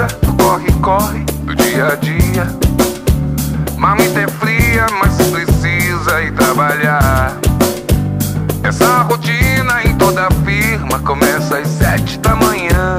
vida, do corre-corre, do dia a dia. Marmita é fria, mas precisa ir trabalhar. Essa rotina em toda firma começa às 7 da manhã.